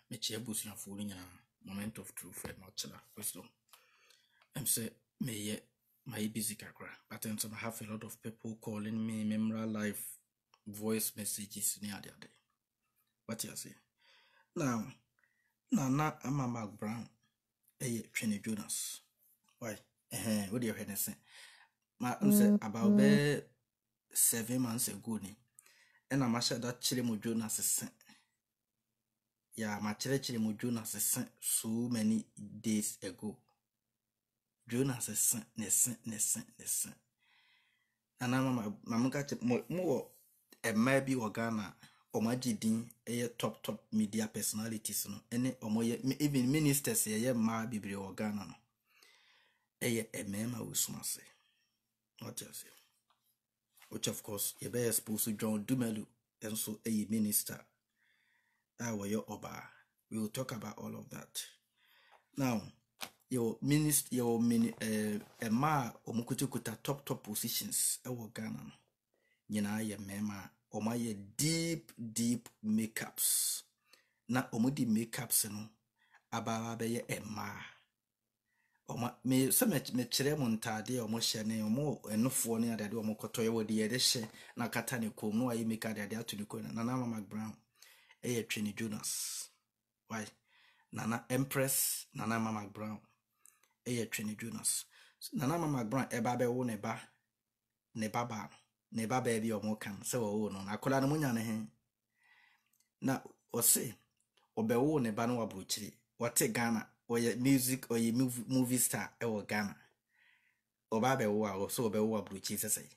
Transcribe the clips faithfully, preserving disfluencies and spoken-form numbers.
me chair boost na fooling a moment of truth and not chiller wisdom. I'm say me ye my busy kakra, but then some have a lot of people calling me memorial life voice messages near the day. What you say? Now, now, now, I'm a McBrown, a Twene Jonas. Why? Eh, what do you hear say? My say about be seven months ago, ni, and I'm sure that Twene Jonas is sent. Yeah, my Twene Jonas is sent so many days ago. Jonas is sent, ne sent, ne sent, ne sent. And I'm my got more a maybe Ghana. Omajidin a top top media personalities no ene omoye even ministers ye ma bibiri Ghana no eye emema usumase what you say, which of course ye be exposed to John Dumelu and so a minister ah your oba. We will talk about all of that. Now your minister your mini uh, ema omukutukuta top top positions e Ghana no nyina ye mema Oma ye deep, deep makeups. Na omudi makeups no aba be ye emma. Oma me so me me kire mo ntade omo hye ne omo enofo ne adade omo kotoye wodi ye de hye na kata ne kom no ayi make adade atuni ko na na McBrown e ye Twene Jonas. Why? Nana Empress Nana McBrown e ye Twene Jonas. Nana McBrown e ba be wo ne ba ne baba ne ba baby omo kan se wo no akola no munya ne he na o se obewo ne ba no wabrochiri wote Ghana oye music oye movie star e wo Ghana oba bewo a so obewo wabrochiri sesai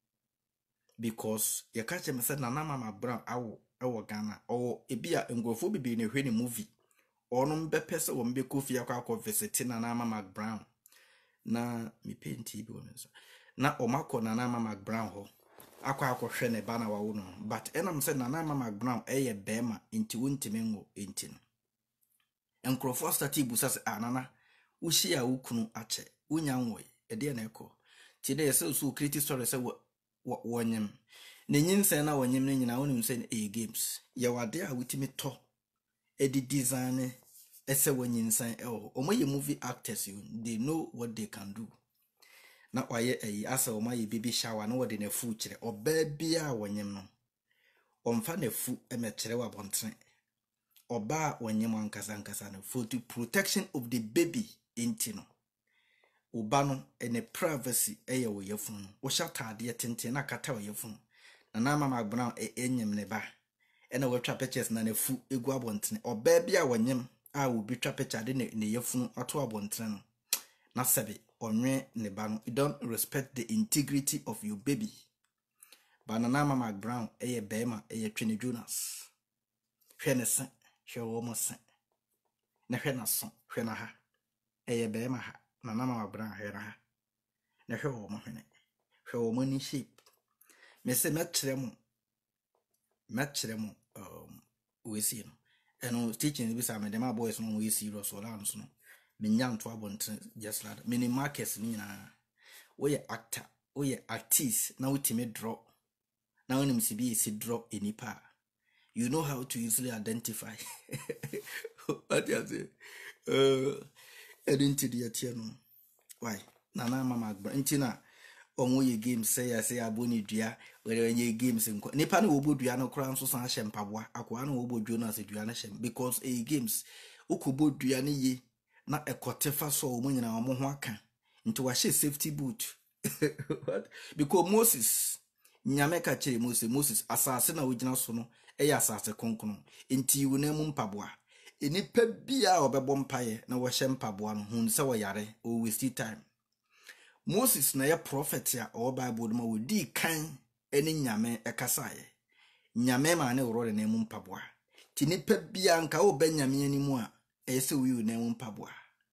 because ye ka chem se Nana McBrown awo e wo Ghana o ebia ngofo bibi ne hwe ne movie ono mbepe se wo mbe kofi akwa akwa visit Nana McBrown na mi painti bi won so na omako Nana McBrown ho akwa akohwe ne ba na wawo no but enam se Nana McBrown eye bema inti wontime ngo enti no enkrofo stati busa se anana ushi ya ukunu ache unya nwoy ede na eko ti de se so create story se wonyem ne nyinse na wonyem ne nyina wonim se e games ye wade a wutimi to edi design ese wonyinsan e ho omoye movie actors you they know what they can do. Na waye eyi asa o maye baby shower na wode na fu kire oba bia wonyem no omfa na fu emekire wa bontre oba wonyem ankasa ankasa na for the protection of the baby intino oba no ene privacy eye wo yefun no wo shatade tenten na kata wo yefun na na McBrown e enyem ne ba ena wo twa pictures na na fu egu abontre oba bia wonyem a wo bi twa picture de ne yefun ato abontre no na sebe onwe ne ba no, you don't respect the integrity of your baby. But Nana McBrown eye bema eye Twene Jonas. Hwe ne sen, hwe wo mo sen. Na hwe na son, hwe na ha. Eye bema ha, Nana McBrown hwe na ha. Na hwe wo mo hwe. Hwe wo mo ni shape. Me se me kire mo. Me kire mo um we see no. Eno teaching bi sa me dem boys no we serious or am so no. Minyan to abontre just like many markets ni na we actor we artist na ultimate draw na when mc be si draw enipa you know how to easily identify what you say uh identity atia no why Nana McBrown ntina omo ye games say ya say aboni dua we nye games nko nipa na obo dua no kra nso san hye mpaboa akwa na obo Jonas dua na hye because e games ukubo dua ne ye na ekotefa so omo nyina omo ho aka nti wa hye safety boot what because Moses nyame ka kire Moses Moses asase na ogina so no eya asase konkono nti wu na mu mpaboa enipa bia obebo mpaye na wo hye mpaboa no hun se wo yare o waste time. Moses na ye prophet ya o Bible ma wo di kan eni nyame ekasaye nyame ma na woro na mu mpaboa ti nipa bia nka wo ba nyame ani mu a ese wi na mu mpaboa.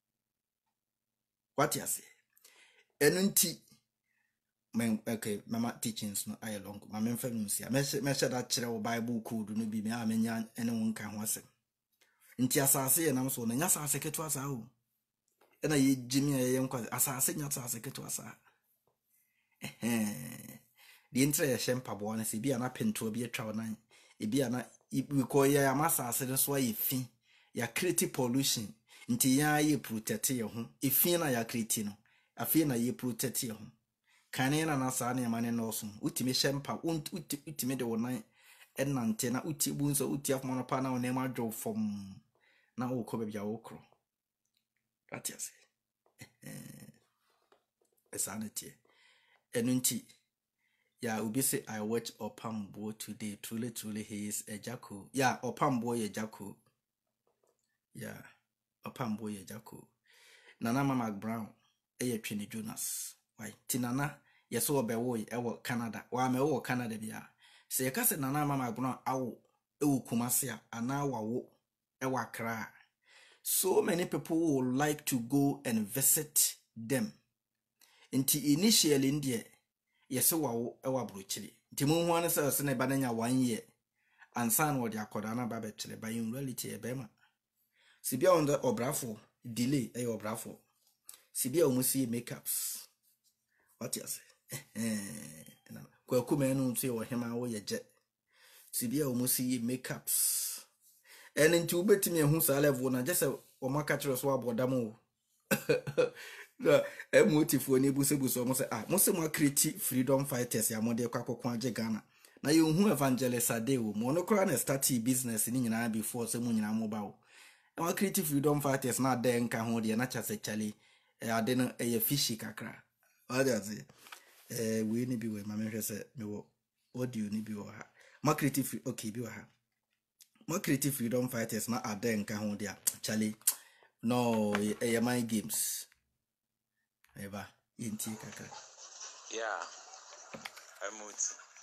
What you say? Enunti men okay mama teachings no aye long ma men fam nsia me me that kire wo Bible code no bi me amenya ene won kan ho asem nti asase ye nam so na nya asase ketu asa o ena ye jimi ye nkwa asase nya asase ketu asa eh di entre ye shempa bo na se bi ana pento bi etwa na e bi ana we ko ye amasase no so aye fi ya create pollution nti ya ye protect ye ho efie na ya create no afie na ye protect ye ho kane na na sa na ma ne no so utimi Nsempa utimi de wonan enante na uti bunso uti afmo no pa na wona ma dwo fom na wo ko bia wo kro that is eh esanity enunti ya ubi say I watch Opambo today truly truly he is a Jacko yeah Opambo ye Jacko yeah Opambo ye Jacko nana mama McBrown eye Twene Jonas why tinana yeso obewo e wo Canada wa me wo Canada bia se ye kase nana mama McBrown awo e wo Kumasi a ana wawo e wa Accra. So many people would like to go and visit them. Inti initially in there, yes, wawo e wa Bruchili. Inti mu wane se se ne bananya one year. Ansan wo dia kodana ba betele ba in reality e bema. Sibia on the obrafo delay e obrafo. Sibia omusi makeups. What you say? Eh na kwa kuma enu so ye hema wo ye je. Sibia omusi makeups. And into betting who sa level na just a catcher so abodamo. The emotive for Nebusebu almost say, ah, most of my creative freedom fighters ya mode kwako kwaje Ghana. Na you who Evangelist Addai monocron and start business in Ghana before some nyina mobile. Our creative freedom fighters na there nka ho de na chase chale. Eh ade no eh fishy kakra. What does it? Eh we ni bi we ma me hwe se me wo audio ni bi wo ha. Ma creative okay bi wo ha. My creative freedom fighters na Addai nka ho dia chale no eh my games eba yenti kaka yeah I mood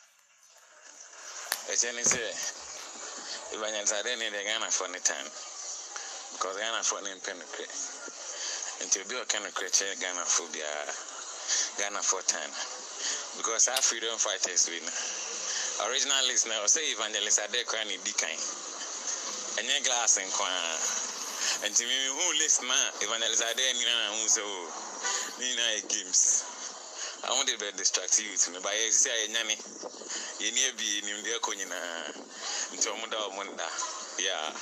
ejeni say Evangelist Addai ni de Ghana for any time because Ghana for any penetrate until be kind of create Ghana for dia Ghana for time because our freedom fighters win original listener say Evangelist Addai kwa ni dikan enye glass nkwa enti me who list ma Evangelist Addai ni na hu so ni na games I want to be distract you to me by say anyane ye ni abi ni ndi akonyina nti omuda omunda yeah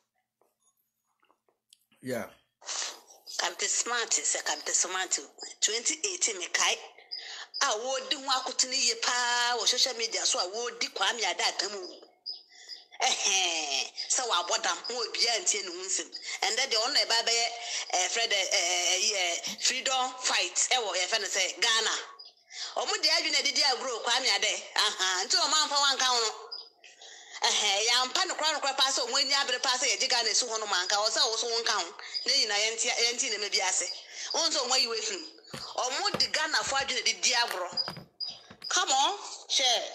yeah Kante smart se kante smart twenty eighteen me kai a wo di ho akotene ye pa wo social media so a wo di Kwame Addai kamu eh so wa bodam wo bia ntie ne hunsim and then the one e ba be eh Fred eh freedom fight e wo e fe ne say Ghana omu de adwene didi agro Kwame Addai aha nti o man fa wan kan no eh ya mpa no kra no kra pa so mo ani abere pa so ye Ghana su ho no man ka o sa wo so won kan ne nyina ye ntie ye ntie ne me biase won so mo yi we film omu de Ghana fo adwene didi agro come on share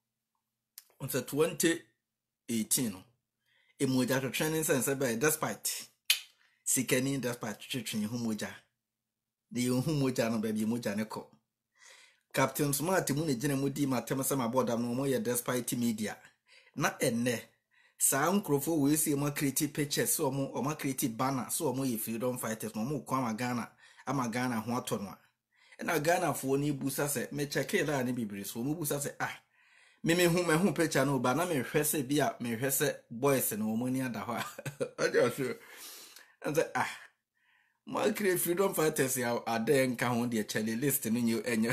on the twenty eighteen emoja to training sense by despite sikeni despite twetwe hu moja de hu moja no ba bi moja ne ko Captain Smart mu ne gene mu di matem se mabodam no mo ye despite media na enne saa nkrofo we see mo create pictures so mo o ma create banner so mo ye freedom fighters no mo kwa ma Ghana ama Ghana ho ato no na Ghana fo ni busa se me check la ne bibiri so mo busa se ah me me hu me hu picture no ba na me hwese bia me hwese boys no mo ni ada ho I just and say ah my create freedom fighters ya Addai nka ho de chale list no nyu enyo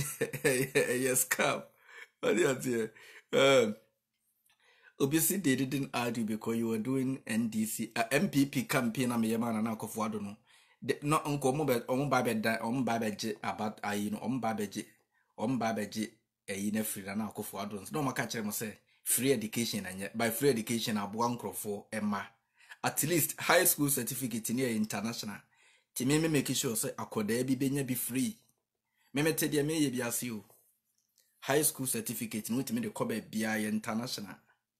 yes cap what do you say um obviously they didn't add you because you were doing N D C uh, M P P campaign na me yema na akofo ado no no nko mo be omo ba be da omo ba be je about ayi no omo ba be je omo ba be je ayi na free na akofo ado no maka kire mo say free education anya by free education abo ankrofo emma at least high school certificate in international ti me me make sure say akoda bi benya bi free me me tede me ye bi ase o high school certificate no ti me de koba bia international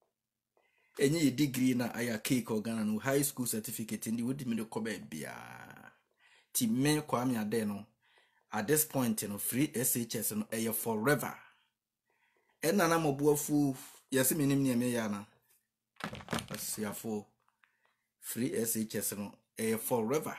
enyi degree na aya cake organa no high school certificate ndi wodi me de koba bia ti me Kwame Addai no at this point you know free S H S no eh forever enna na moboafu yesi menim ne me ya na asiafo free S H S no eh forever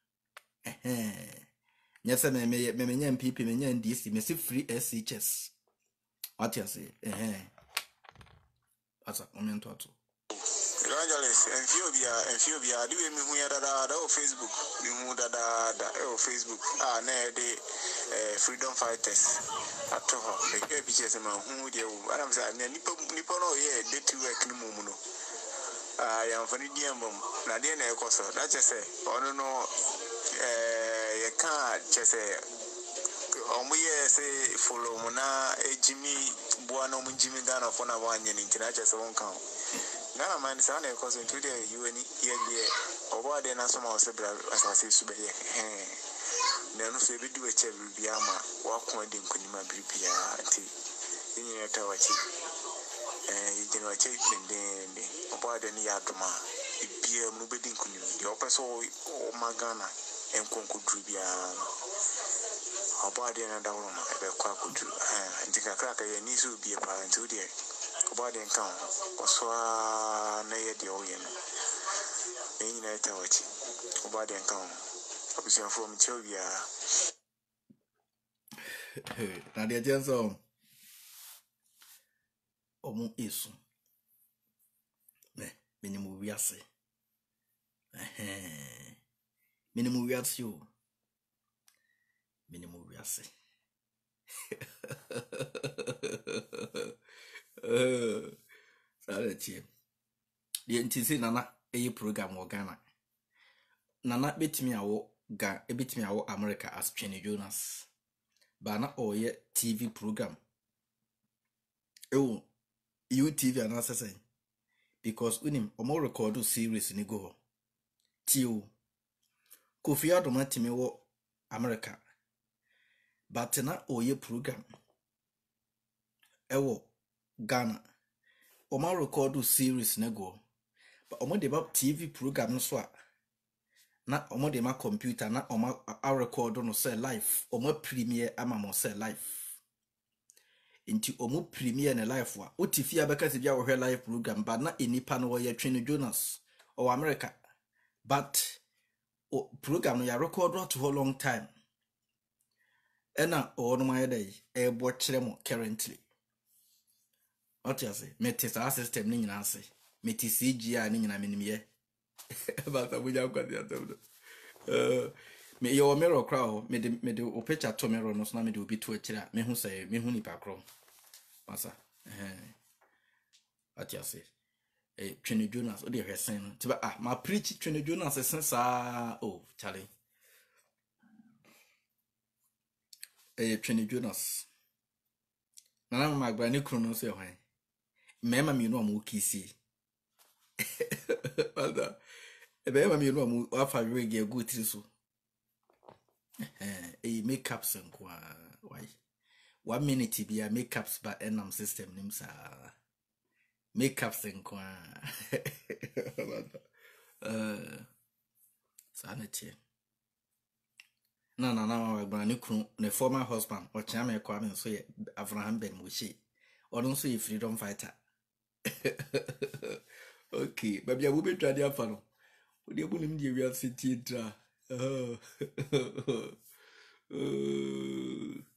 eh nyese me me me nya M P P me nya N D C me si free S H S what you say eh asa momento ato Evangelist yes, and Phiobia, and Phiobia, do me who are on Facebook, the Muda, the Facebook, ah, nay, the freedom fighters. At all, the hair pictures of who they are. I'm saying, Nipono, yeah, they two work in Mumuno. I am for the Diamond, Nadine Ecoso, that's just say, I don't know, you can't just say. Omu say follow mona e Jimmy Buano Jimmy Ghana for na one in international seven count. Ghana man is on a cousin to the U N E or then as some as I say Sube. Then say we do a check with Biama, walk one dim Kunima Bipia in your tawachi. And you can check in the about any Yatoma. It be a Mubedin Kunu, the opposite or Magana and Conco Trubia. About the other one, I quite good. And think a cracker, your niece will be a parent to dear. About the account, or so nay at the Oyen. In that watch. About the account. Obviously, from Chovia. Now, the agents of Omu Isu. Minimum we are say. Minimum we are you. Minimum we are say. Sorry, Chip. The N T C Nana a program or Ghana. Nana bit me a ga a bit me our America as Twene Jonas. Bana or yet T V program. Oh, you T V and answer saying because when him or more record series in go. Tio Kofi Adomati me wo America. But na oye program ewo Ghana oma record series nego but omo de ba T V program no so a na omo de ma computer na omo a record no say live omo premiere ama mo say live inti omo premiere na live wa otifi abeka se bia wo hwe live program but na enipa no ye Twene Jonas or America but o program no ya record out for a long time. Ena or no my day e bo kire mo currently. What you say? Meti sa system ni nyina say. Meti C G I ni nyina menim ye. Ba ta buja kwa dia to. Eh me yo mirror crowd me de me de o picture to mirror no so na me de obi to akira me hu say me hu nipa kro. Masa. Eh. What you say? Eh Twene Jonas o de hwesen no. Tiba ah ma preach Twene Jonas sense ah oh Charlie. Eh Twene Jonas. Nana McBrown ni krono so hwan. Mema mi no amu kisi. Bada. E be ma mi no amu afa wege go tiri so. Eh eh makeups nko a why. One minute be a makeups ba enam system nim sa. Makeups nko a. Eh sanity. Na na na McBrown ni krono ne former husband o chama e kwa me so ye Abraham Ben Moshi. Or so a freedom fighter. Okay, baby, I will be trying to follow. Would you believe me? We are sitting. Oh,